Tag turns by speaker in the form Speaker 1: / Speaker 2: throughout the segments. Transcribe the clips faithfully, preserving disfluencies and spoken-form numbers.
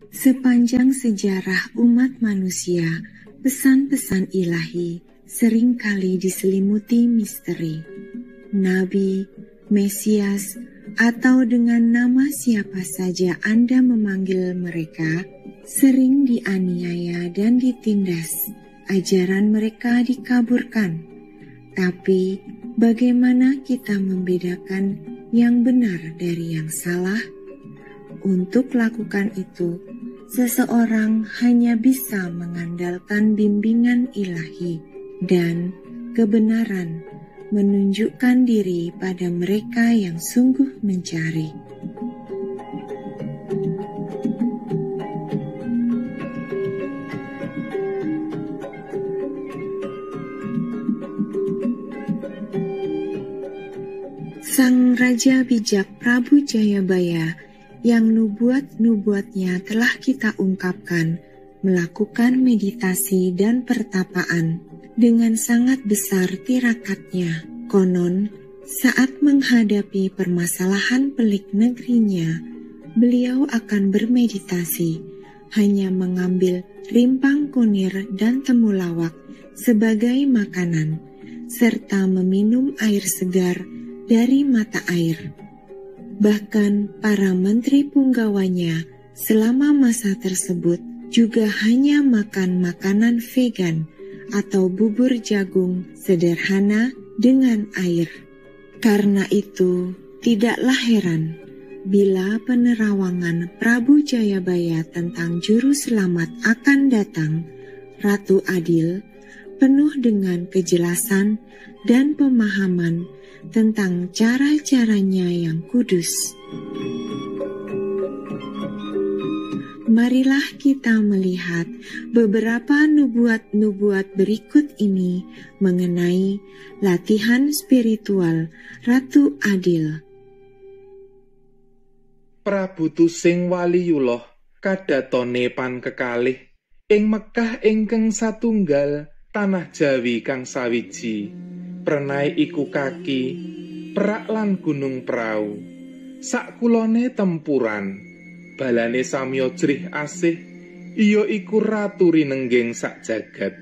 Speaker 1: Sepanjang sejarah umat manusia, pesan-pesan ilahi seringkali diselimuti misteri. Nabi, Mesias, atau dengan nama siapa saja Anda memanggil mereka, sering dianiaya dan ditindas. Ajaran mereka dikaburkan. Tapi, bagaimana kita membedakan yang benar dari yang salah? Untuk lakukan itu, seseorang hanya bisa mengandalkan bimbingan ilahi dan kebenaran, menunjukkan diri pada mereka yang sungguh mencari. Sang Raja Bijak Prabu Jayabaya yang nubuat-nubuatnya telah kita ungkapkan, melakukan meditasi dan pertapaan dengan sangat besar tirakatnya. Konon, saat menghadapi permasalahan pelik negerinya, beliau akan bermeditasi, hanya mengambil rimpang kunir dan temulawak sebagai makanan, serta meminum air segar dari mata air. Bahkan para menteri punggawanya selama masa tersebut juga hanya makan makanan vegan atau bubur jagung sederhana dengan air. Karena itu, tidaklah heran bila penerawangan Prabu Jayabaya tentang juru selamat akan datang, Ratu Adil, penuh dengan kejelasan dan pemahaman tentang cara-caranya yang kudus. Marilah kita melihat beberapa nubuat-nubuat berikut ini mengenai latihan spiritual Ratu Adil.
Speaker 2: Prabu Tusing Waliyullah kadatone pan kekalih ing Mekah ingkang satunggal tanah Jawi kang sawiji. Prenai iku kaki, perak lan gunung prau, sakulone tempuran, balane samya jrih asih, iya iku ratu rinengging sak jagat.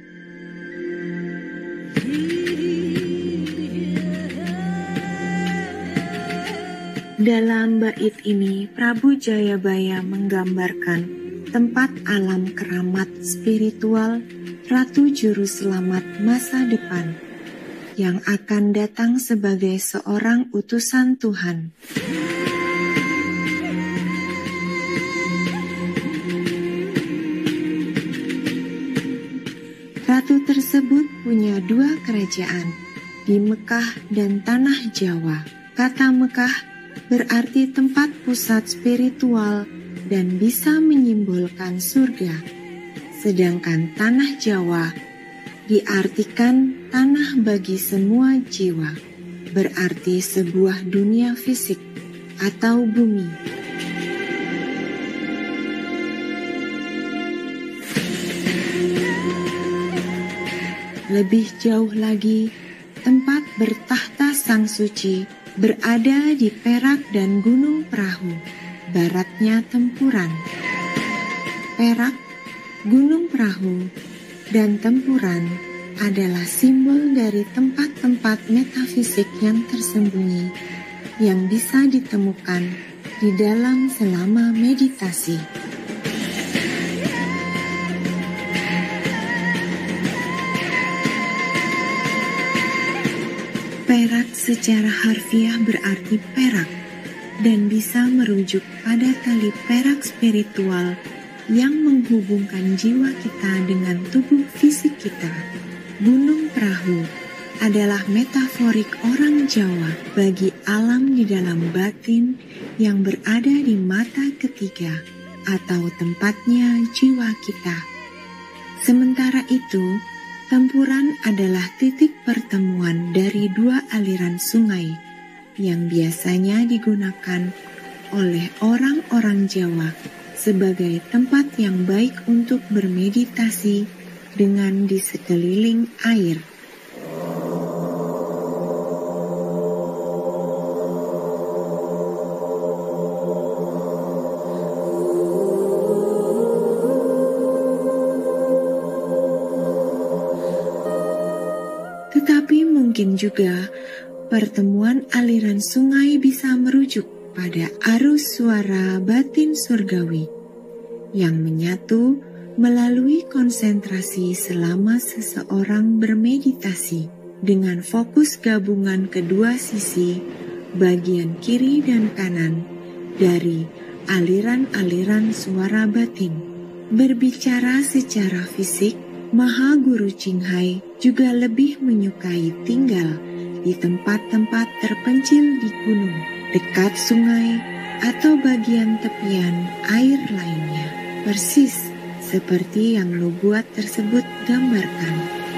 Speaker 1: Dalam bait ini, Prabu Jayabaya menggambarkan tempat alam keramat spiritual Ratu Juru Selamat masa depan, yang akan datang sebagai seorang utusan Tuhan. Ratu tersebut punya dua kerajaan, di Mekah dan Tanah Jawa. Kata Mekah berarti tempat pusat spiritual dan bisa menyimbolkan surga. Sedangkan Tanah Jawa diartikan tanah bagi semua jiwa, berarti sebuah dunia fisik atau bumi. Lebih jauh lagi, tempat bertahta Sang Suci berada di Perak dan Gunung Perahu, baratnya Tempuran. Perak, Gunung Perahu, dan Tempuran adalah simbol dari tempat-tempat metafisik yang tersembunyi yang bisa ditemukan di dalam selama meditasi. Perak secara harfiah berarti perak dan bisa merujuk pada tali perak spiritual yang menghubungkan jiwa kita dengan tubuh fisik kita. Gunung Perahu adalah metaforik orang Jawa bagi alam di dalam batin yang berada di mata ketiga atau tempatnya jiwa kita. Sementara itu, Tempuran adalah titik pertemuan dari dua aliran sungai yang biasanya digunakan oleh orang-orang Jawa sebagai tempat yang baik untuk bermeditasi dengan di sekeliling air. mungkin juga pertemuan aliran sungai bisa merujuk pada arus suara batin surgawi yang menyatu melalui konsentrasi selama seseorang bermeditasi dengan fokus gabungan kedua sisi bagian kiri dan kanan dari aliran-aliran suara batin. Berbicara secara fisik, Maha Guru Ching Hai juga lebih menyukai tinggal di tempat-tempat terpencil di gunung, dekat sungai, atau bagian tepian air lainnya. Persis seperti yang nubuat tersebut gambarkan.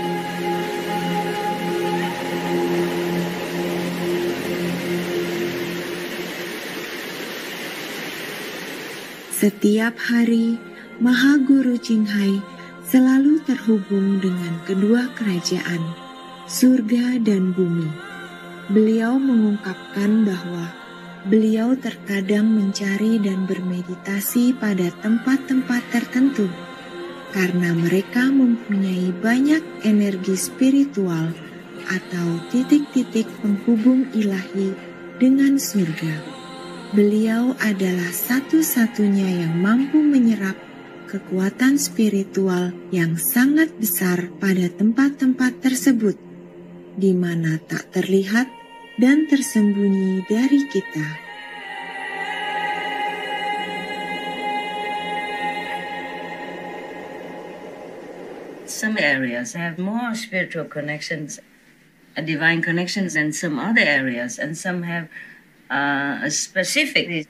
Speaker 1: Setiap hari, Maha Guru Ching Hai selalu terhubung dengan kedua kerajaan, surga dan bumi. Beliau mengungkapkan bahwa beliau terkadang mencari dan bermeditasi pada tempat-tempat tertentu karena mereka mempunyai banyak energi spiritual atau titik-titik penghubung ilahi dengan surga. Beliau adalah satu-satunya yang mampu menyerap kekuatan spiritual yang sangat besar pada tempat-tempat tersebut, di mana tak terlihat dan tersembunyi dari kita.
Speaker 3: Some areas have more spiritual connections, divine connections than some other areas, and some have uh, specifically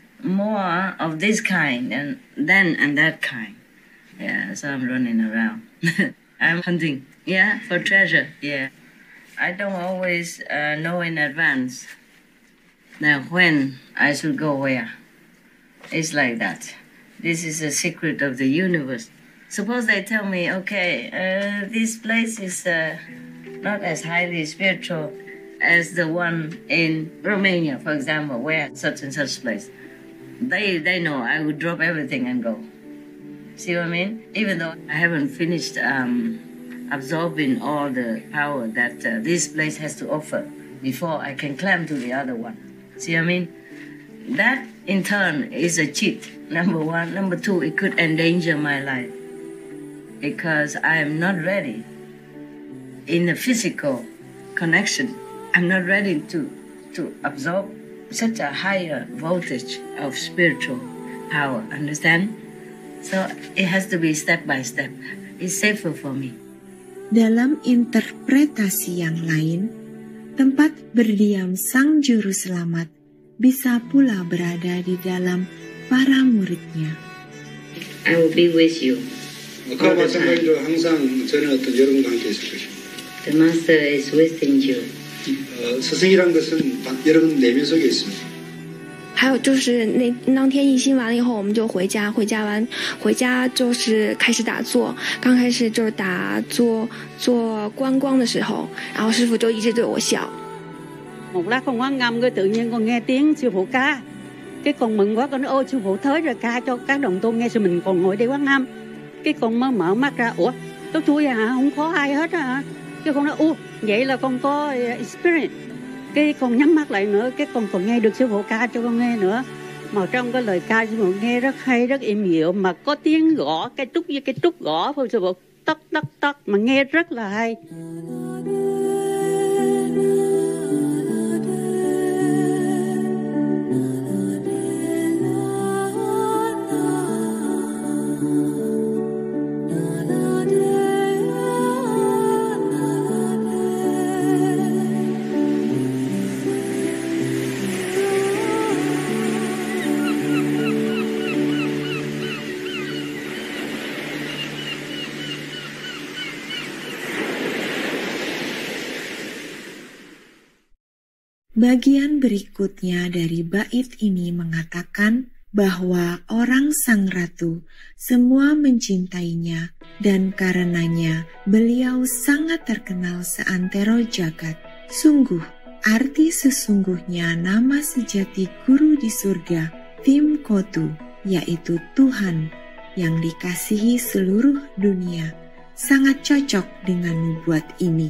Speaker 3: more of this kind and then and that kind. Yeah, so I'm running around. I'm hunting, yeah, for treasure, yeah. I don't always uh, know in advance now when I should go where. It's like that. This is a secret of the universe. Suppose they tell me, okay, uh, this place is uh, not as highly spiritual as the one in Romania, for example, where such and such place. They they know I would drop everything and go. See what I mean? Even though I haven't finished um, absorbing all the power that uh, this place has to offer before I can climb to the other one. See what I mean? That in turn is a cheat, number one. Number two, it could endanger my life because I am not ready in the physical connection. I'm not ready to, to absorb such a higher voltage of spiritual power, understand? So it has to be step by step. It's safer for me.
Speaker 1: Dalam interpretasi yang lain, tempat berdiam Sang Juru Selamat bisa pula berada di dalam para muridnya.
Speaker 3: I will be with you.
Speaker 4: 그와 마찬가지로 항상 저는 어떤 여러분과 함께 있을 것입니다.
Speaker 3: The Master is within you.
Speaker 4: 어, 스승이란 것은 여러분 내면 속에 있습니다.
Speaker 5: 还有就是那当天一心完了以后，我们就回家，回家完回家就是开始打坐。刚开始就是打坐做观光的时候，然后师父就一直对我笑。
Speaker 6: Một lát con quán ngâm cái tự nhiên con nghe tiếng sư phụ ca, cái con mừng quá, con nói ôi sư phụ tới rồi, ca cho các đồng tu nghe, rồi mình còn ngồi đây quán ngâm. Cái con mới mở mắt ra, ủa tôi chui à hả, không có ai hết á hả? Cái con nói u vậy là con có experience. Cái con nhắm mắt lại nữa, cái con còn nghe được sư phụ ca cho con nghe nữa. Mà trong cái lời ca sư phụ nghe rất hay, rất êm dịu, mà có tiếng gõ cái trúc với cái trúc gõ của sư phụ tắc tắc tắc mà nghe rất là hay.
Speaker 1: Bagian berikutnya dari bait ini mengatakan bahwa orang sang ratu semua mencintainya dan karenanya beliau sangat terkenal seantero jagat. Sungguh, arti sesungguhnya nama sejati guru di surga, Tim Kotu, yaitu Tuhan yang dikasihi seluruh dunia, sangat cocok dengan nubuat ini.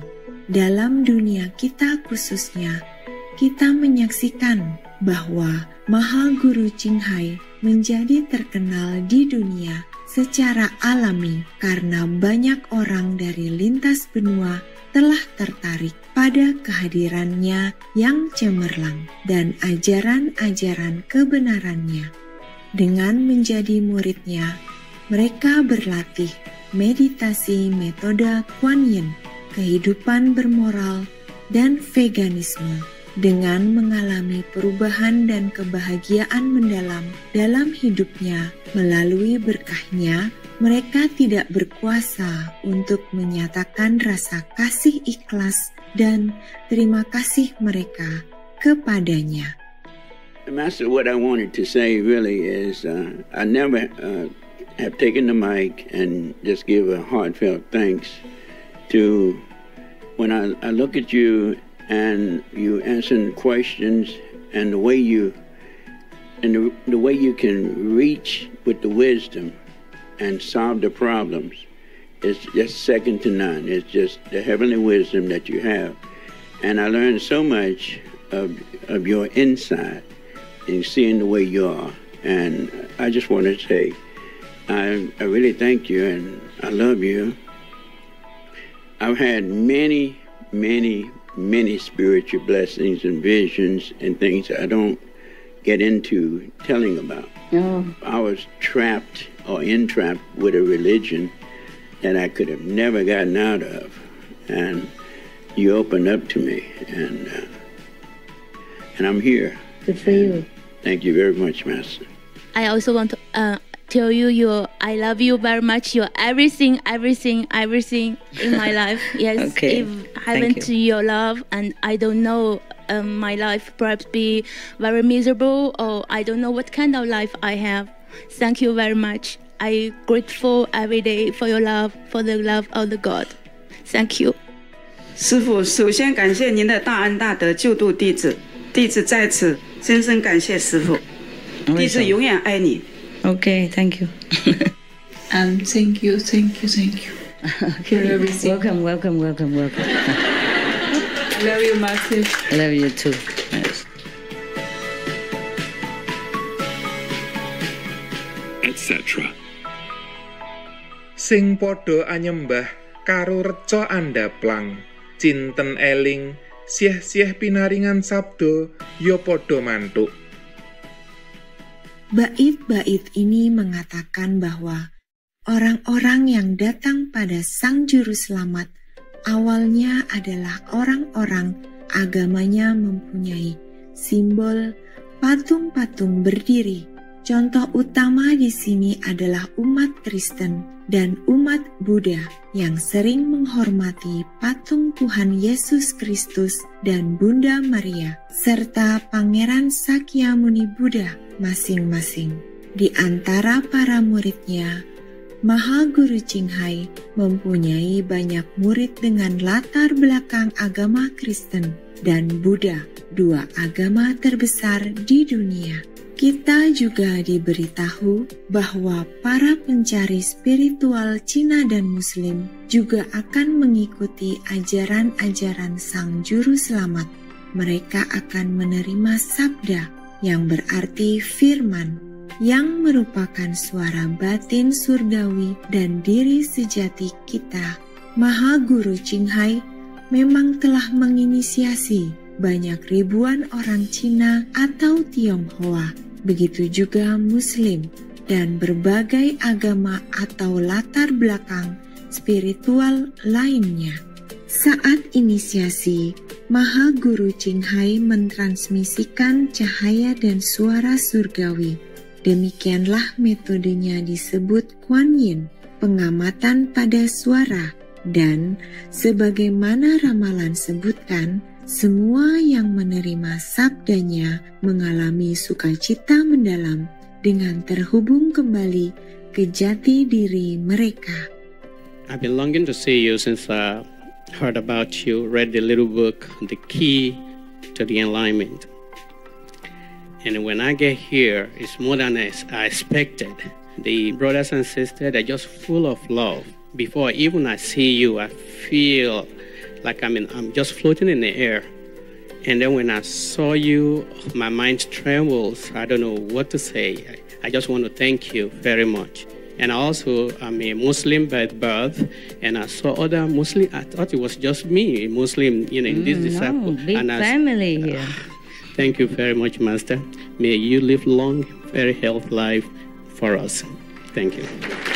Speaker 1: dalam dunia kita khususnya, kita menyaksikan bahwa Maha Guru Ching Hai menjadi terkenal di dunia secara alami karena banyak orang dari lintas benua telah tertarik pada kehadirannya yang cemerlang dan ajaran-ajaran kebenarannya. Dengan menjadi muridnya, mereka berlatih meditasi metode Kuan Yin, kehidupan bermoral, dan veganisme dengan mengalami perubahan dan kebahagiaan mendalam dalam hidupnya. Melalui berkahnya, mereka tidak berkuasa untuk menyatakan rasa kasih ikhlas dan terima kasih mereka kepadanya.
Speaker 7: Master, what I wanted to say really is uh, I never uh, have taken the mic and just give a heartfelt thanks to when I, I look at you and you answer questions and the way you and the, the way you can reach with the wisdom and solve the problems is just second to none. It's just the heavenly wisdom that you have. And I learned so much of of your insight in seeing the way you are. And I just want to say, I, I really thank you and I love you. I've had many, many, many spiritual blessings and visions and things I don't get into telling about.
Speaker 3: Oh.
Speaker 7: I was trapped or entrapped with a religion that I could have never gotten out of. And you opened up to me, and uh, and I'm here.
Speaker 3: Good for you.
Speaker 7: Thank you very much, Master.
Speaker 8: I also want to uh, tell you, you, I love you very much. You're everything, everything, everything in my life. Yes,
Speaker 3: Okay.
Speaker 8: if haven't
Speaker 3: Thank
Speaker 8: to your love, and I don't know, um, my life perhaps be very miserable, or I don't know what kind of life I have. Thank you very much. I grateful every day for your love, for the love of the God. Thank you.
Speaker 9: 师父，首先感谢您的大恩大德救度弟子，弟子在此深深感谢师父，弟子永远爱你。
Speaker 3: Okay, thank you.
Speaker 10: And thank you, thank you, thank you for everything.
Speaker 3: Welcome, welcome, welcome, welcome.
Speaker 10: I love you, Master.
Speaker 3: I love you too. Yes.
Speaker 11: et cetera.
Speaker 2: Sing padha anyembah karo reca andaplang, cinten eling, sieh-sieh pinaringan sabda ya padha mantuk.
Speaker 1: Bait-bait ini mengatakan bahwa orang-orang yang datang pada Sang Juru Selamat awalnya adalah orang-orang agamanya mempunyai simbol patung-patung berdiri. Contoh utama di sini adalah umat Kristen dan umat Buddha yang sering menghormati patung Tuhan Yesus Kristus dan Bunda Maria, serta Pangeran Sakyamuni Buddha masing-masing. Di antara para muridnya, Maha Guru Ching Hai mempunyai banyak murid dengan latar belakang agama Kristen dan Buddha, dua agama terbesar di dunia. Kita juga diberitahu bahwa para pencari spiritual Cina dan Muslim juga akan mengikuti ajaran-ajaran Sang Juru Selamat. Mereka akan menerima sabda yang berarti firman, yang merupakan suara batin surgawi dan diri sejati kita. Maha Guru Ching Hai memang telah menginisiasi banyak ribuan orang Cina atau Tionghoa, begitu juga Muslim dan berbagai agama atau latar belakang spiritual lainnya. Saat inisiasi, Maha Guru Ching Hai mentransmisikan cahaya dan suara surgawi. Demikianlah metodenya disebut Kuan Yin, pengamatan pada suara, dan sebagaimana ramalan sebutkan, semua yang menerima sabdanya mengalami sukacita mendalam dengan terhubung kembali ke jati diri mereka.
Speaker 12: I've been longing to see you since I heard about you, read the little book, The Key to the Enlightenment. And when I get here, it's more than I expected. The brothers and sisters are just full of love. Before even I see you, I feel like I mean, I'm just floating in the air. And then when I saw you, my mind trembles. I don't know what to say. I, I just want to thank you very much. And also, I'm a Muslim by birth, and I saw other Muslim. I thought it was just me, a Muslim, you know, in this
Speaker 3: Mm,
Speaker 12: disciple.
Speaker 3: no, big
Speaker 12: and I,
Speaker 3: family here.
Speaker 12: Thank you very much, Master. May you live long, very healthy life for us. Thank you.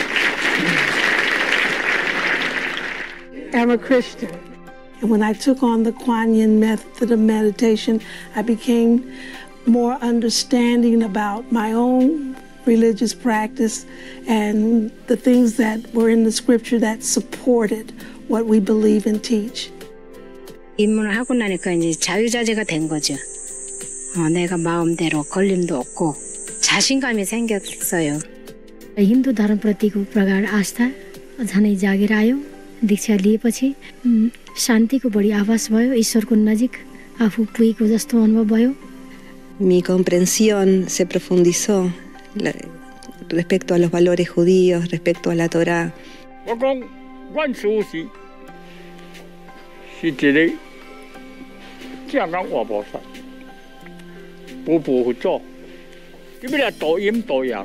Speaker 13: I'm a Christian. And when I took on the Kuan Yin method of meditation, I became more understanding about my own religious practice and the things that were in the scripture that supported what we believe and teach.
Speaker 14: 입문을 하고 나니까 이제 자유자재가 된 거죠. 어, 내가 마음대로 걸림도 없고 자신감이 생겼어요.
Speaker 15: हिन्दू धर्मप्रतिको प्रगाढ आस्था झनै जागेर आयो। दीक्षा लिएपछि शान्तिको बढी आभास भयो, ईश्वरको नजिक आफू पुगेको जस्तो अनुभव भयो।
Speaker 16: Mi comprensión se profundizó la, respecto a los valores judíos, respecto a la Torá.
Speaker 17: 我讲，阮师父是是一个正人活菩萨，步步佛祖，伊要来度阴度阳。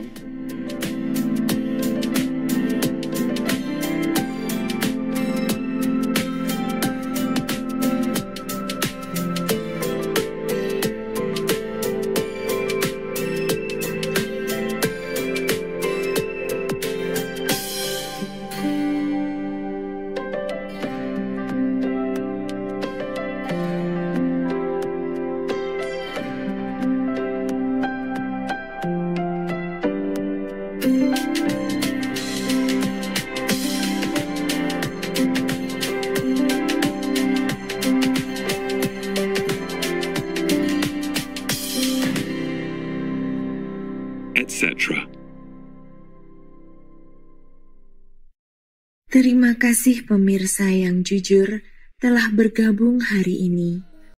Speaker 11: et cetera.
Speaker 1: Terima kasih pemirsa yang jujur telah bergabung hari ini.